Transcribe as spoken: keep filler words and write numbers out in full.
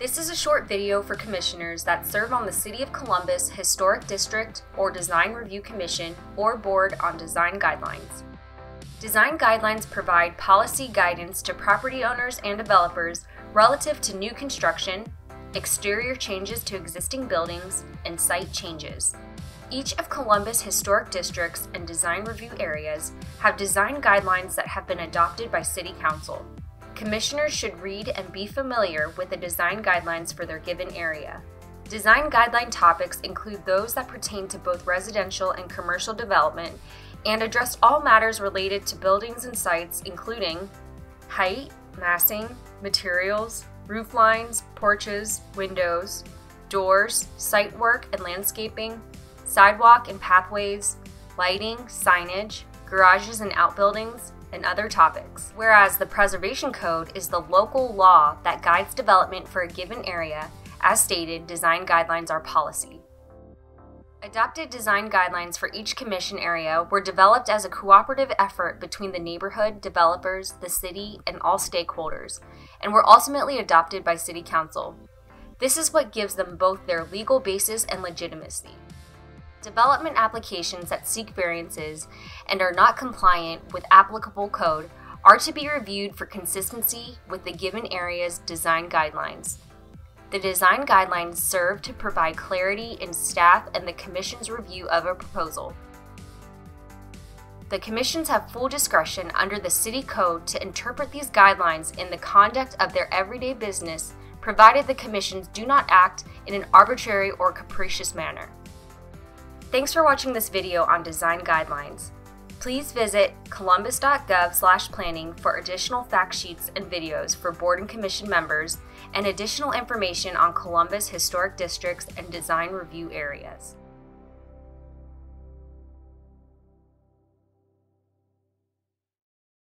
This is a short video for commissioners that serve on the City of Columbus Historic District or Design Review Commission or Board on Design Guidelines. Design guidelines provide policy guidance to property owners and developers relative to new construction, exterior changes to existing buildings, and site changes. Each of Columbus historic districts and design review areas have design guidelines that have been adopted by City Council. Commissioners should read and be familiar with the design guidelines for their given area. Design guideline topics include those that pertain to both residential and commercial development and address all matters related to buildings and sites, including height, massing, materials, roof lines, porches, windows, doors, site work and landscaping, sidewalk and pathways, lighting, signage, garages and outbuildings, and other topics. Whereas the Preservation Code is the local law that guides development for a given area. As stated, design guidelines are policy. Adopted design guidelines for each commission area were developed as a cooperative effort between the neighborhood, developers, the city, and all stakeholders, and were ultimately adopted by City Council. This is what gives them both their legal basis and legitimacy. Development applications that seek variances and are not compliant with applicable code are to be reviewed for consistency with the given area's design guidelines. The design guidelines serve to provide clarity in staff and the Commission's review of a proposal. The Commissions have full discretion under the City Code to interpret these guidelines in the conduct of their everyday business, provided the Commissions do not act in an arbitrary or capricious manner. Thanks for watching this video on design guidelines. Please visit columbus dot gov slash planning for additional fact sheets and videos for board and commission members and additional information on Columbus historic districts and design review areas.